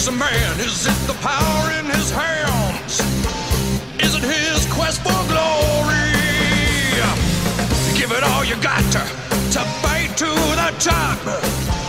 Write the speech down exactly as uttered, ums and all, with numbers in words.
makes a man? Is it the power in his hands? Is it his quest for glory? Give it all you got to, to fight to the top.